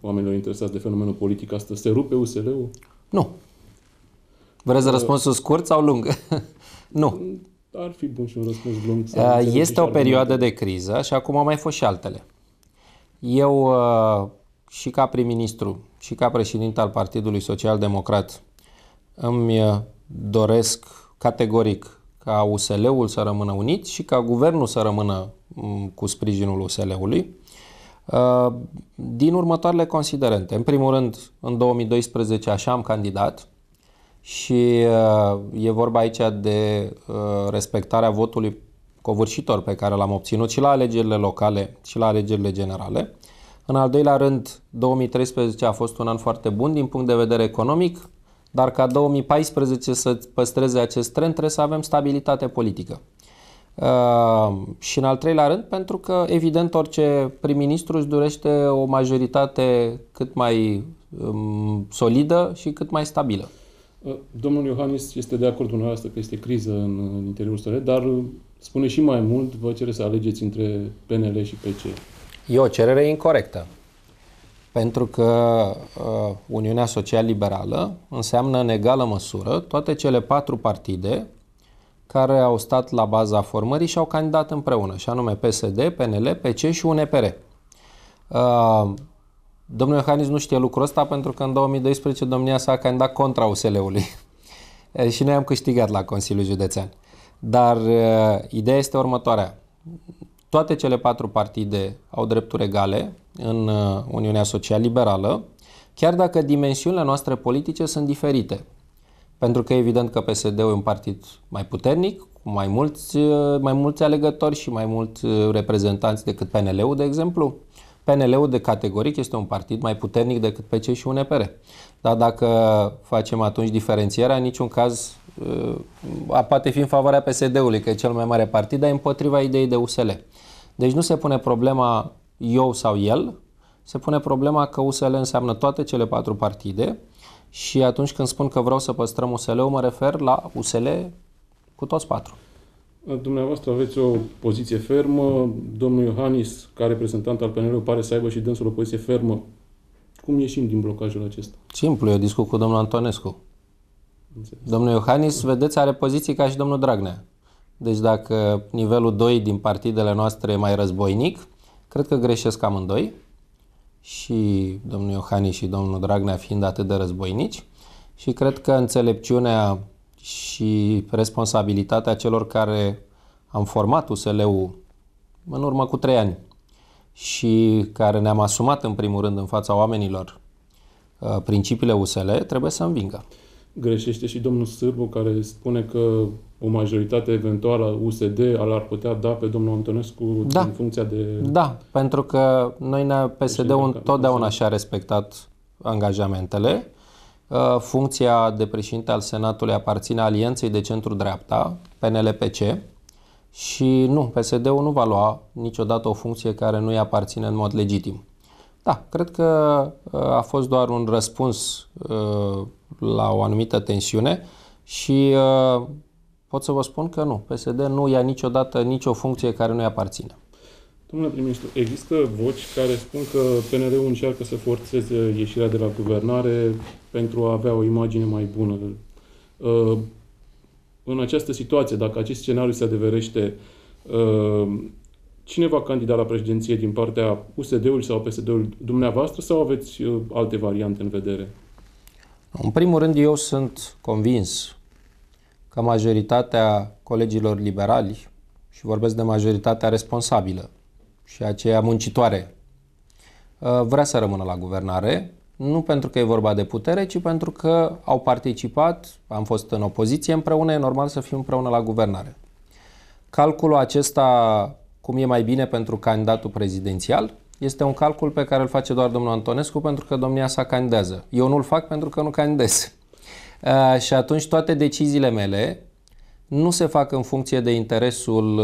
oamenilor interesați de fenomenul politic astăzi. Se rupe USL-ul? Nu. Vreți răspunsul scurt sau lung? Nu. Ar fi bun și un răspuns lung. Este o perioadă de criză și acum au mai fost și altele. Eu, și ca prim-ministru, și ca președinte al Partidului Social-Democrat, îmi doresc categoric ca USL-ul să rămână unit și ca guvernul să rămână cu sprijinul USL-ului din următoarele considerente. În primul rând, în 2012 așa am candidat și e vorba aici de respectarea votului covârșitor pe care l-am obținut și la alegerile locale și la alegerile generale. În al doilea rând, 2013 a fost un an foarte bun din punct de vedere economic, dar ca 2014 să păstreze acest trend trebuie să avem stabilitate politică. Și în al treilea rând, pentru că evident orice prim-ministru își dorește o majoritate cât mai solidă și cât mai stabilă. Domnul Iohannis este de acord cu dumneavoastră că este criză în interiorul SRL, dar spune și mai mult, vă cere să alegeți între PNL și PC. E o cerere incorectă. Pentru că Uniunea Social-Liberală înseamnă în egală măsură toate cele 4 partide care au stat la baza formării și au candidat împreună, și anume PSD, PNL, PC și UNPR. Domnul Iohannis nu știe lucrul ăsta pentru că în 2012 domnia s-a candidat contra USL-ului și noi am câștigat la Consiliul Județean. Dar ideea este următoarea. Toate cele 4 partide au drepturi egale în Uniunea Social-Liberală, chiar dacă dimensiunile noastre politice sunt diferite. Pentru că evident că PSD-ul e un partid mai puternic, cu mai mulți alegători și mai mulți reprezentanți decât PNL-ul, de exemplu. PNL-ul de categoric este un partid mai puternic decât PC și UNPR. Dar dacă facem atunci diferențierea, în niciun caz poate fi în favoarea PSD-ului, că e cel mai mare partid, dar împotriva ideii de USL. Deci nu se pune problema eu sau el, se pune problema că USL înseamnă toate cele 4 partide și atunci când spun că vreau să păstrăm USL-ul, mă refer la USL cu toți 4. Dumneavoastră aveți o poziție fermă, domnul Iohannis, ca reprezentant al PNL-ului, pare să aibă și dânsul o poziție fermă. Cum ieșim din blocajul acesta? Simplu, eu discut cu domnul Antonescu. Înțeles. Domnul Iohannis, vedeți, are poziții ca și domnul Dragnea. Deci dacă nivelul 2 din partidele noastre e mai războinic, cred că greșesc amândoi, și domnul Iohannis și domnul Dragnea fiind atât de războinici, și cred că înțelepciunea și responsabilitatea celor care am format USL-ul în urmă cu 3 ani și care ne-am asumat în primul rând în fața oamenilor principiile USL, trebuie să învingă. Greșește și domnul Sârbu, care spune că o majoritate eventuală a USD l-ar putea da pe domnul Antonescu în funcția de... Da, pentru că PSD-ul întotdeauna și-a respectat angajamentele. Funcția de președinte al Senatului aparține alianței de centru-dreapta, PNL-PC, și nu, PSD-ul nu va lua niciodată o funcție care nu îi aparține în mod legitim. Da, cred că a fost doar un răspuns la o anumită tensiune și pot să vă spun că nu, PSD nu ia niciodată nicio funcție care nu îi aparține. Domnule prim-ministru, există voci care spun că PNL-ul încearcă să forțeze ieșirea de la guvernare pentru a avea o imagine mai bună. În această situație, dacă acest scenariu se adeverește, cine va candida la președinție din partea USD-ului sau PSD-ului, dumneavoastră, sau aveți alte variante în vedere? În primul rând, eu sunt convins că majoritatea colegilor liberali, și vorbesc de majoritatea responsabilă și aceea muncitoare, vrea să rămână la guvernare, nu pentru că e vorba de putere, ci pentru că au participat, am fost în opoziție împreună, e normal să fim împreună la guvernare. Calculul acesta, cum e mai bine pentru candidatul prezidențial, este un calcul pe care îl face doar domnul Antonescu pentru că domnia sa candidează. Eu nu-l fac pentru că nu candidez. Și atunci toate deciziile mele nu se fac în funcție de interesul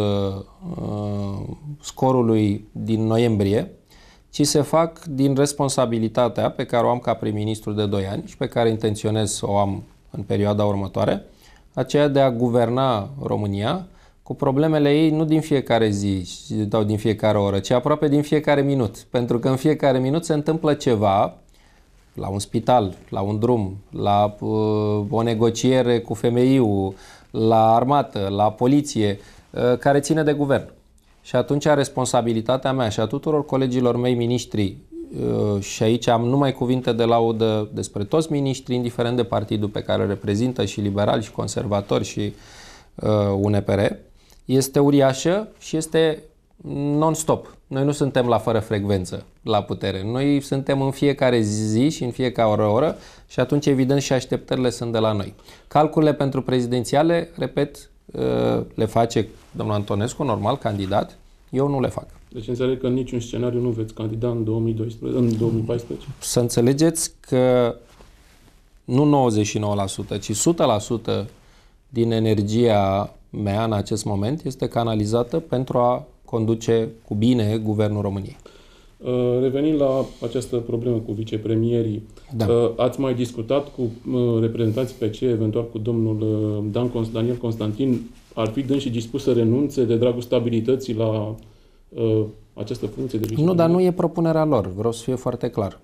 scorului din noiembrie, ci se fac din responsabilitatea pe care o am ca prim-ministru de 2 ani și pe care intenționez să o am în perioada următoare, aceea de a guverna România cu problemele ei nu din fiecare zi sau din fiecare oră, ci aproape din fiecare minut. Pentru că în fiecare minut se întâmplă ceva la un spital, la un drum, la o negociere cu FMI-ul, la armată, la poliție, care ține de guvern. Și atunci responsabilitatea mea și a tuturor colegilor mei miniștri, și aici am numai cuvinte de laudă despre toți miniștrii, indiferent de partidul pe care îl reprezintă, și liberali, și conservatori, și UNPR, este uriașă și este non-stop. Noi nu suntem la fără frecvență la putere. Noi suntem în fiecare zi și în fiecare oră și atunci evident și așteptările sunt de la noi. Calculele pentru prezidențiale, repet, le face domnul Antonescu, normal, candidat. Eu nu le fac. Deci înțeleg că în niciun scenariu nu veți candida în 2014? Să înțelegeți că nu 99%, ci 100% din energia mea în acest moment este canalizată pentru a conduce cu bine guvernul României. Revenind la această problemă cu vicepremierii, da. Ați mai discutat cu reprezentanții PC, eventual cu domnul Daniel Constantin, ar fi dâns și dispus să renunțe de dragul stabilității la această funcție de vicepremier? Nu, dar nu e propunerea lor, vreau să fie foarte clar.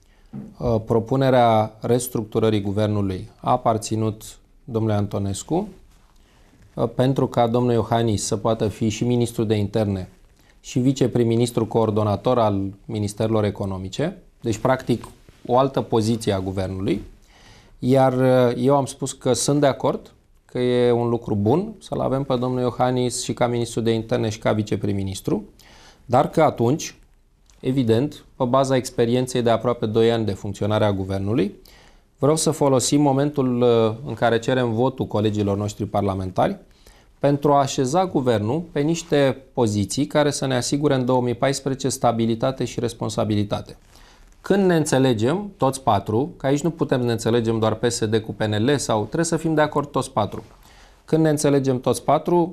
Propunerea restructurării guvernului a aparținut domnului Antonescu, pentru ca domnul Iohannis să poată fi și ministru de interne și viceprim-ministru coordonator al ministerilor economice, deci practic o altă poziție a guvernului, iar eu am spus că sunt de acord, că e un lucru bun să-l avem pe domnul Iohannis și ca ministru de interne și ca viceprim-ministru, dar că atunci, evident, pe baza experienței de aproape 2 ani de funcționare a guvernului, vreau să folosim momentul în care cerem votul colegilor noștri parlamentari pentru a așeza guvernul pe niște poziții care să ne asigure în 2014 stabilitate și responsabilitate. Când ne înțelegem, toți patru, că aici nu putem ne înțelegem doar PSD cu PNL, sau trebuie să fim de acord toți patru. Când ne înțelegem toți patru,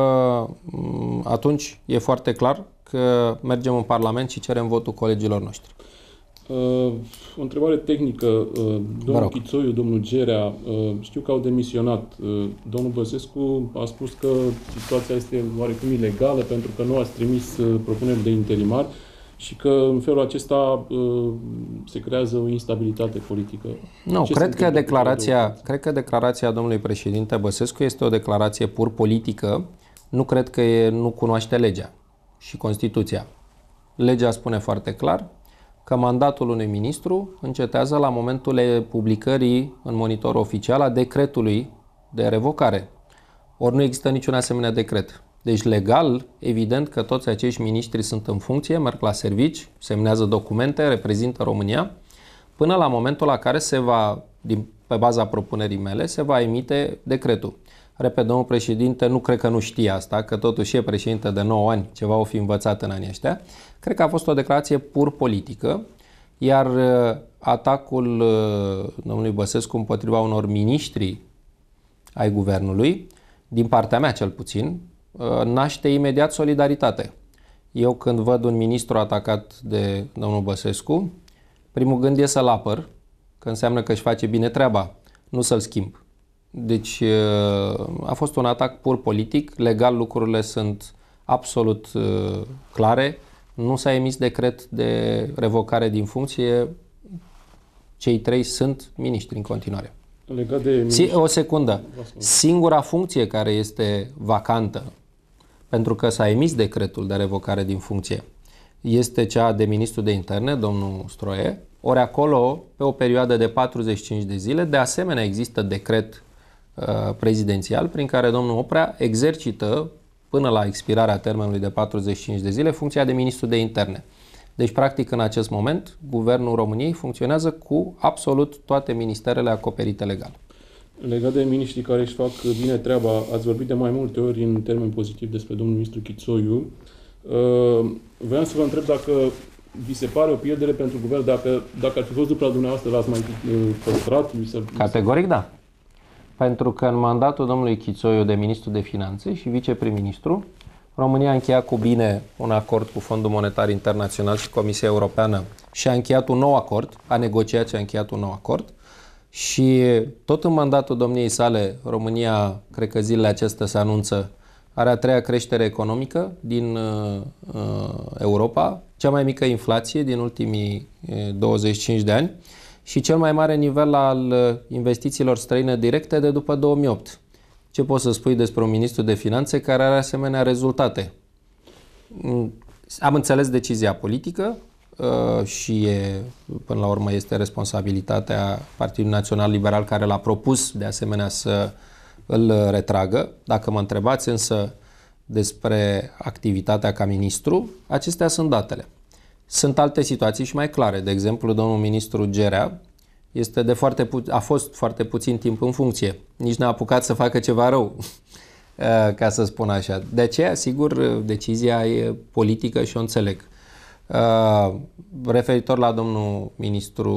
atunci e foarte clar că mergem în Parlament și cerem votul colegilor noștri. O întrebare tehnică. Domnul Chițoiu, domnul Gerea, știu că au demisionat. Domnul Băsescu a spus că situația este oarecum ilegală pentru că nu ați trimis propuneri de interimar și că în felul acesta se creează o instabilitate politică. Nu, cred că declarația domnului președinte Băsescu este o declarație pur politică. Nu cred că nu cunoaște legea și Constituția. Legea spune foarte clar că mandatul unui ministru încetează la momentul publicării în monitor oficial a decretului de revocare. Ori nu există niciun asemenea decret. Deci legal, evident că toți acești miniștri sunt în funcție, merg la servici, semnează documente, reprezintă România, până la momentul la care pe baza propunerii mele, se va emite decretul. Repet, domnul președinte, nu cred că nu știe asta, că totuși e președinte de 9 ani, ceva o fi învățat în anii ăștia. Cred că a fost o declarație pur politică, iar atacul domnului Băsescu împotriva unor miniștri ai guvernului, din partea mea cel puțin, naște imediat solidaritate. Eu când văd un ministru atacat de domnul Băsescu, primul gând e să-l apăr, că înseamnă că își face bine treaba, nu să-l schimb. Deci a fost un atac pur politic, legal lucrurile sunt absolut clare, nu s-a emis decret de revocare din funcție, cei 3 sunt miniștri în continuare. Legat de o secundă, singura funcție care este vacantă, pentru că s-a emis decretul de revocare din funcție, este cea de ministru de interne, domnul Stroie, ori acolo, pe o perioadă de 45 de zile, de asemenea există decret prezidențial prin care domnul Oprea exercită până la expirarea termenului de 45 de zile funcția de ministru de interne. Deci, practic, în acest moment, guvernul României funcționează cu absolut toate ministerele acoperite legal. Legat de miniștrii care își fac bine treaba, ați vorbit de mai multe ori în termen pozitiv despre domnul ministru Chițoiu. Vreau să vă întreb dacă vi se pare o pierdere pentru guvern, dacă ar fi fost după dumneavoastră, l-ați mai păstrat? Categoric da. Pentru că în mandatul domnului Chițoiu de ministru de finanțe și viceprim-ministru, România a încheiat cu bine un acord cu Fondul Monetar Internațional și Comisia Europeană și a încheiat un nou acord, a negociat și a încheiat un nou acord. Și tot în mandatul domniei sale, România, cred că zilele acestea se anunță, are a treia creștere economică din Europa, cea mai mică inflație din ultimii 25 de ani și cel mai mare nivel al investițiilor străine directe de după 2008. Ce poți să spui despre un ministru de finanțe care are asemenea rezultate? Am înțeles decizia politică și până la urmă este responsabilitatea Partidului Național Liberal care l-a propus de asemenea să îl retragă. Dacă mă întrebați însă despre activitatea ca ministru, acestea sunt datele. Sunt alte situații și mai clare. De exemplu, domnul ministru Gerea a fost foarte puțin timp în funcție. Nici n-a apucat să facă ceva rău, ca să spun așa. De aceea, sigur, decizia e politică și o înțeleg. Referitor la domnul ministru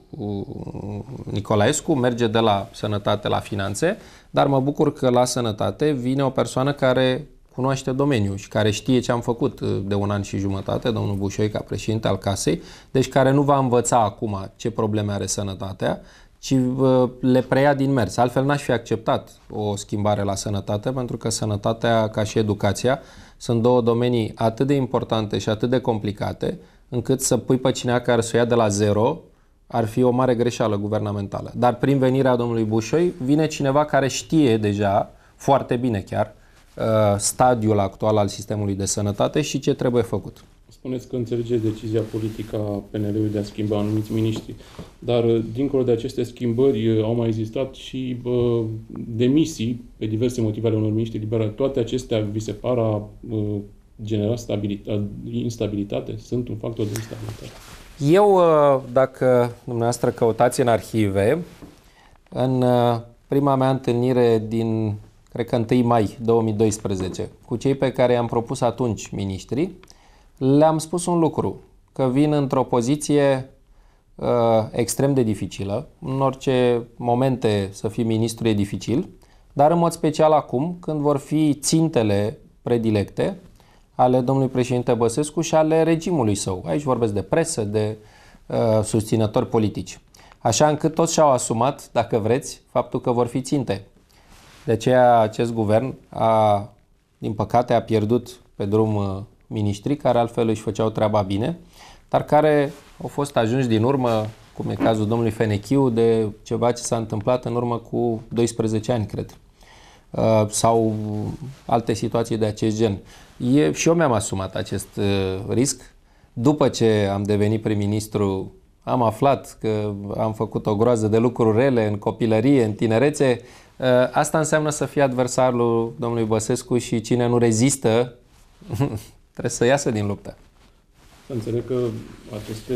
Nicolaescu, merge de la sănătate la finanțe, dar mă bucur că la sănătate vine o persoană care cunoaște domeniul și care știe ce am făcut de 1 an și jumătate, domnul Bușoi ca președinte al Casei, deci care nu va învăța acum ce probleme are sănătatea, ci le preia din mers. Altfel n-aș fi acceptat o schimbare la sănătate, pentru că sănătatea, ca și educația, sunt două domenii atât de importante și atât de complicate, încât să pui pe cineva care să o ia de la zero ar fi o mare greșeală guvernamentală. Dar prin venirea domnului Bușoi vine cineva care știe deja, foarte bine chiar, stadiul actual al sistemului de sănătate și ce trebuie făcut. Spuneți că înțelegeți decizia politică a PNL-ului de a schimba anumiți miniștri, dar dincolo de aceste schimbări au mai existat și demisii pe diverse motive ale unor miniștri liberali. Toate acestea vi se par a genera instabilitate? Sunt un factor de instabilitate? Eu, dacă dumneavoastră căutați în arhive, în prima mea întâlnire din, cred că 1 mai 2012, cu cei pe care i-am propus atunci miniștri, le-am spus un lucru, că vin într-o poziție extrem de dificilă. În orice momente să fii ministru e dificil, dar în mod special acum, când vor fi țintele predilecte ale domnului președinte Băsescu și ale regimului său. Aici vorbesc de presă, de susținători politici. Așa încât toți și-au asumat, dacă vreți, faptul că vor fi ținte. De aceea acest guvern din păcate, a pierdut pe drum miniștri care altfel își făceau treaba bine, dar care au fost ajunși din urmă, cum e cazul domnului Fenechiu, de ceva ce s-a întâmplat în urmă cu 12 ani, cred. Sau alte situații de acest gen. Și eu mi-am asumat acest risc. După ce am devenit prim-ministru, am aflat că am făcut o groază de lucruri rele în copilărie, în tinerețe. Asta înseamnă să fii adversarul domnului Băsescu și cine nu rezistă trebuie să iasă din luptă. Înțeleg că aceste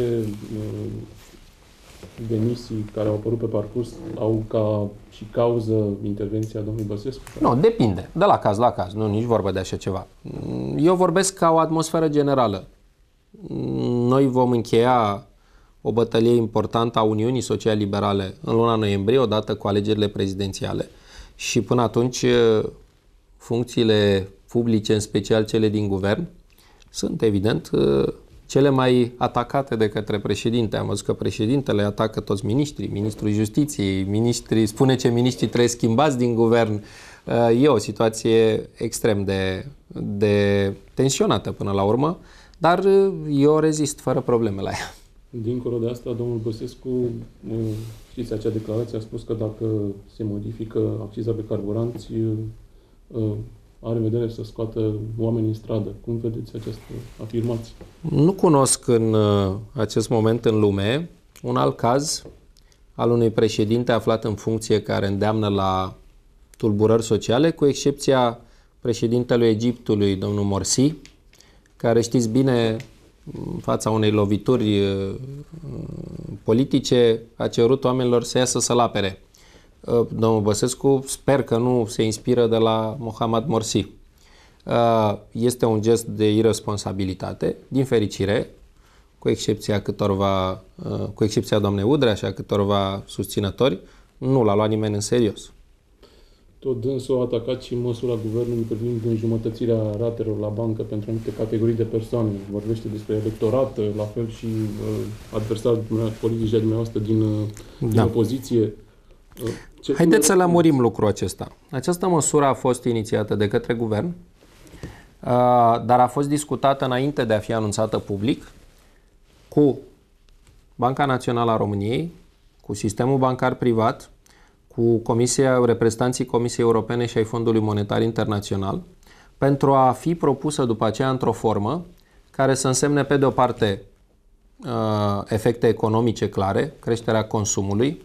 demisii care au apărut pe parcurs au ca și cauză intervenția domnului Băsescu? Nu, depinde. De la caz la caz. Nu, nici vorba de așa ceva. Eu vorbesc ca o atmosferă generală. Noi vom încheia o bătălie importantă a Uniunii Social-Liberale în luna noiembrie, odată cu alegerile prezidențiale. Și până atunci, funcțiile publice, în special cele din guvern, sunt evident cele mai atacate de către președinte. Am văzut că președintele atacă toți miniștrii, ministrul justiției, spune ce miniștrii trebuie schimbați din guvern. E o situație extrem de tensionată până la urmă, dar eu rezist fără probleme la ea. Dincolo de asta, domnul Băsescu, știți, acea declarație a spus că dacă se modifică acciza pe carburanți, are în vedere să scoată oameni în stradă. Cum vedeți această afirmație? Nu cunosc în acest moment în lume un alt caz al unui președinte aflat în funcție care îndeamnă la tulburări sociale, cu excepția președintelui Egiptului, domnul Morsi, care, știți bine, în fața unei lovituri politice, a cerut oamenilor să iasă să-l apere. Domnul Băsescu sper că nu se inspiră de la Mohamed Morsi. Este un gest de irresponsabilitate, din fericire, cu excepția doamnei Udrea și a câtorva susținători, nu l-a luat nimeni în serios. Tot dânsul a atacat și măsura guvernului privind înjumătățirea ratelor la bancă pentru anumite categorii de persoane. Vorbește despre electorat, la fel și adversari politici de dumneavoastră din opoziție. Haideți să lămurim lucrul acesta. Această măsură a fost inițiată de către guvern, dar a fost discutată înainte de a fi anunțată public cu Banca Națională a României, cu sistemul bancar privat, cu reprezentanții Comisiei Europene și ai Fondului Monetar Internațional, pentru a fi propusă după aceea într-o formă care să însemne, pe de o parte, efecte economice clare, creșterea consumului,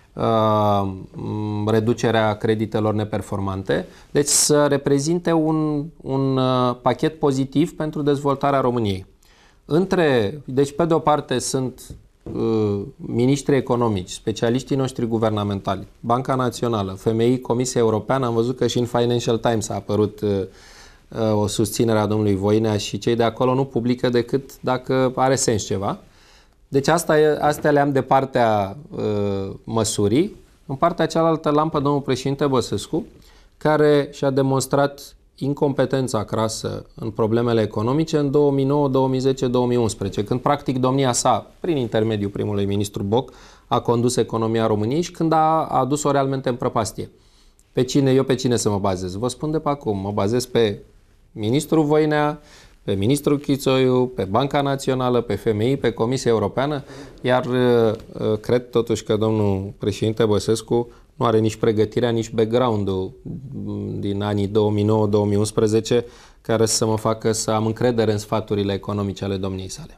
reducerea creditelor neperformante, deci să reprezinte un pachet pozitiv pentru dezvoltarea României. Deci, pe de o parte, sunt miniștrii economici, specialiștii noștri guvernamentali, Banca Națională, FMI, Comisia Europeană. Am văzut că și în Financial Times a apărut o susținere a domnului Voinea și cei de acolo nu publică decât dacă are sens ceva. Deci astea le-am de partea măsurii. În partea cealaltă l-am pe domnul președinte Băsescu, care și-a demonstrat incompetența crasă în problemele economice în 2009, 2010, 2011, când practic domnia sa, prin intermediul primului ministru Boc, a condus economia României și când a adus-o realmente în prăpastie. Eu pe cine să mă bazez? Vă spun de pe acum, mă bazez pe ministrul Voinea, pe ministrul Chițoiu, pe Banca Națională, pe FMI, pe Comisia Europeană, iar cred totuși că domnul președinte Băsescu nu are nici pregătirea, nici background-ul din anii 2009-2011 care să mă facă să am încredere în sfaturile economice ale domniei sale.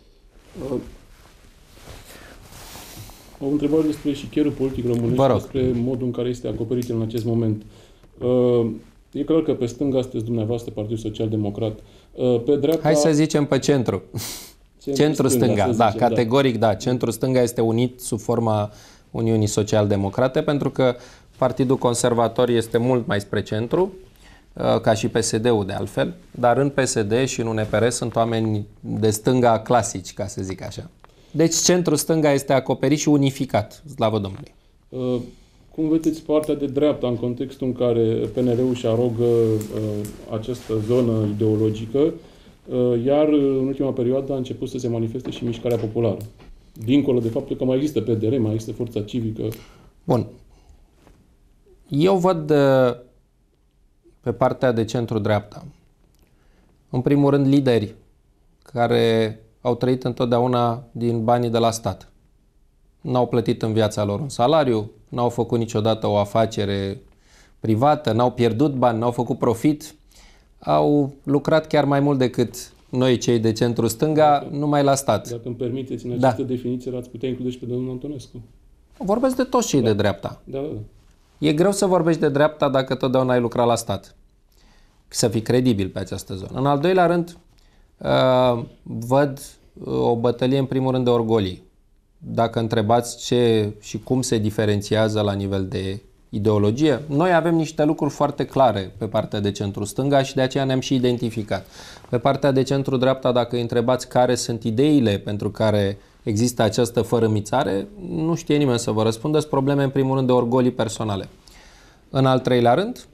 O întrebare despre șicherul politic românesc, despre modul în care este acoperit în acest moment. E clar că pe stânga sunteți dumneavoastră, Partidul Social Democrat. Pe dreapta... Hai să zicem pe centru. Centru-stânga, da, categoric da. Centru-stânga este unit sub forma Uniunii Social-Democrate, pentru că Partidul Conservator este mult mai spre centru, ca și PSD-ul de altfel, dar în PSD și în UNPR sunt oameni de stânga clasici, ca să zic așa. Deci centru-stânga este acoperit și unificat, slavă Domnului. Cum vedeți partea de dreapta în contextul în care PNL-ul își arogă această zonă ideologică, iar în ultima perioadă a început să se manifeste și mișcarea populară? Dincolo de faptul că mai există PDR, mai există forța civică. Bun. Eu văd pe partea de centru-dreapta, în primul rând, lideri care au trăit întotdeauna din banii de la stat. N-au plătit în viața lor un salariu, n-au făcut niciodată o afacere privată, n-au pierdut bani, n-au făcut profit, au lucrat chiar mai mult decât noi, cei de centru-stânga, numai la stat. Dacă îmi permiteți, în această definiție l-ați putea include și pe domnul Antonescu. Vorbesc de toți cei de dreapta. Da. E greu să vorbești de dreapta dacă totdeauna ai lucrat la stat. Să fii credibil pe această zonă. În al doilea rând, văd o bătălie în primul rând de orgolii. Dacă întrebați ce și cum se diferențiază la nivel de ideologie, noi avem niște lucruri foarte clare pe partea de centru-stânga și de aceea ne-am și identificat. Pe partea de centru-dreapta, dacă îi întrebați care sunt ideile pentru care există această fărâmițare, nu știe nimeni să vă răspundă. Sunt probleme în primul rând de orgolii personale. În al treilea rând,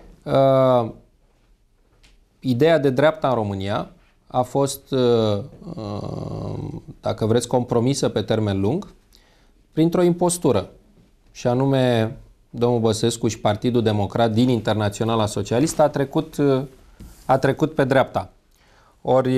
ideea de dreapta în România a fost, dacă vreți, compromisă pe termen lung printr-o impostură. Și anume, domnul Băsescu și Partidul Democrat din Internaționala Socialistă a trecut pe dreapta. Ori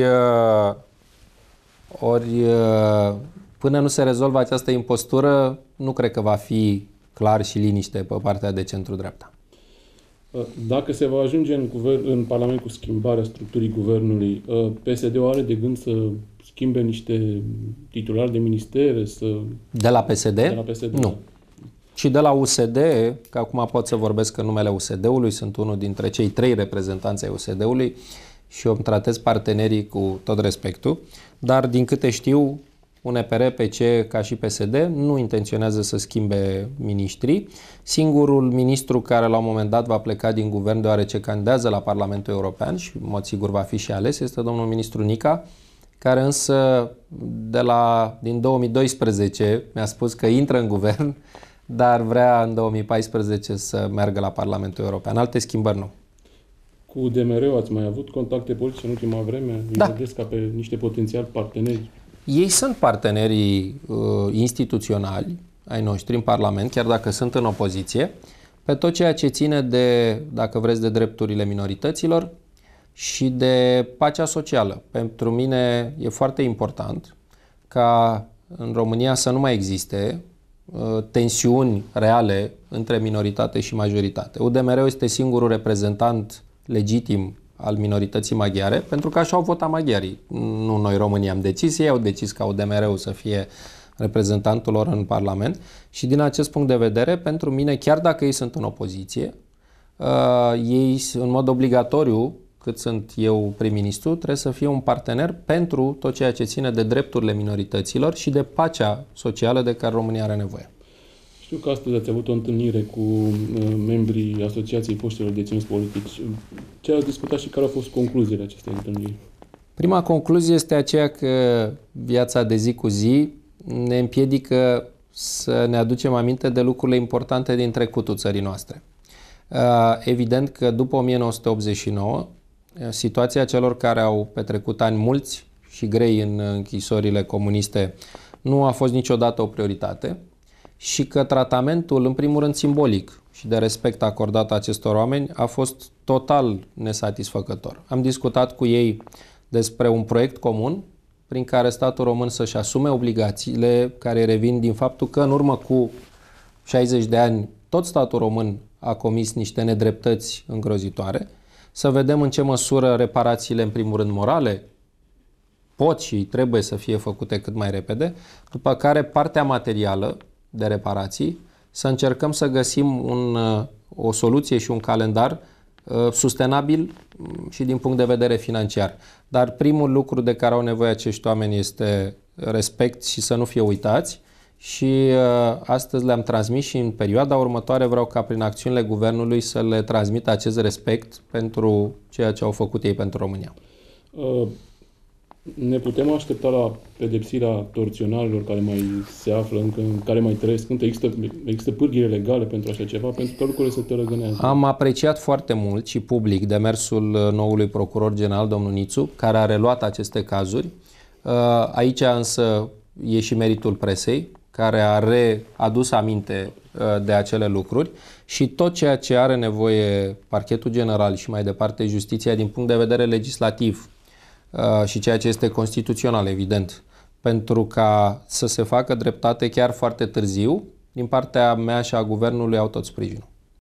până nu se rezolvă această impostură, nu cred că va fi clar și liniște pe partea de centru-dreapta. Dacă se va ajunge în Parlament cu schimbarea structurii guvernului, PSD-ul are de gând să schimbe niște titulari de ministere? De la PSD? De la PSD, nu. Da. Și de la USD, că acum pot să vorbesc în numele USD-ului, sunt unul dintre cei 3 reprezentanți ai USD-ului și eu îmi tratez partenerii cu tot respectul, dar din câte știu, UNPR, PC ca și PSD nu intenționează să schimbe miniștrii. Singurul ministru care la un moment dat va pleca din guvern deoarece candidează la Parlamentul European și în mod sigur va fi și ales este domnul ministru Nica, care însă din 2012 mi-a spus că intră în guvern, dar vrea în 2014 să meargă la Parlamentul European. Alte schimbări nu. Cu DMR-ul ați mai avut contacte politice în ultima vreme? Da. Îi vedeți ca pe niște potențiali parteneri? Ei sunt partenerii instituționali ai noștri în Parlament, chiar dacă sunt în opoziție, pe tot ceea ce ține de, dacă vreți, de drepturile minorităților și de pacea socială. Pentru mine e foarte important ca în România să nu mai existe tensiuni reale între minoritate și majoritate. UDMR este singurul reprezentant legitim al minorității maghiare, pentru că așa au votat maghiarii. Nu noi românii am decis, ei au decis ca UDMR-ul să fie reprezentantul lor în Parlament și din acest punct de vedere, pentru mine, chiar dacă ei sunt în opoziție, ei în mod obligatoriu, cât sunt eu prim-ministru, trebuie să fie un partener pentru tot ceea ce ține de drepturile minorităților și de pacea socială de care România are nevoie. Știu că astăzi ați avut o întâlnire cu membrii Asociației Foștilor Deținuți Politici. Ce ați discutat și care au fost concluziile acestei întâlniri? Prima concluzie este aceea că viața de zi cu zi ne împiedică să ne aducem aminte de lucrurile importante din trecutul țării noastre. Evident că după 1989, situația celor care au petrecut ani mulți și grei în închisorile comuniste nu a fost niciodată o prioritate și că tratamentul, în primul rând simbolic și de respect acordat acestor oameni, a fost total nesatisfăcător. Am discutat cu ei despre un proiect comun prin care statul român să-și asume obligațiile care revin din faptul că în urmă cu 60 de ani tot statul român a comis niște nedreptăți îngrozitoare, să vedem în ce măsură reparațiile, în primul rând morale, pot și trebuie să fie făcute cât mai repede, după care partea materială de reparații, să încercăm să găsim o soluție și un calendar sustenabil și din punct de vedere financiar. Dar primul lucru de care au nevoie acești oameni este respect și să nu fie uitați și astăzi le-am transmis și în perioada următoare vreau ca prin acțiunile guvernului să le transmit acest respect pentru ceea ce au făcut ei pentru România. Ne putem aștepta la pedepsirea torționarilor care mai se află încă, care mai trăiesc? Există pârghile legale pentru așa ceva? Pentru că lucrurile se tărăgânează. Am apreciat foarte mult și public demersul noului procuror general, domnul Nițu, care a reluat aceste cazuri. Aici însă e și meritul presei, care a readus aminte de acele lucruri și tot ceea ce are nevoie Parchetul General și mai departe Justiția din punct de vedere legislativ și ceea ce este constituțional, evident, pentru ca să se facă dreptate chiar foarte târziu, din partea mea și a Guvernului au tot sprijinul.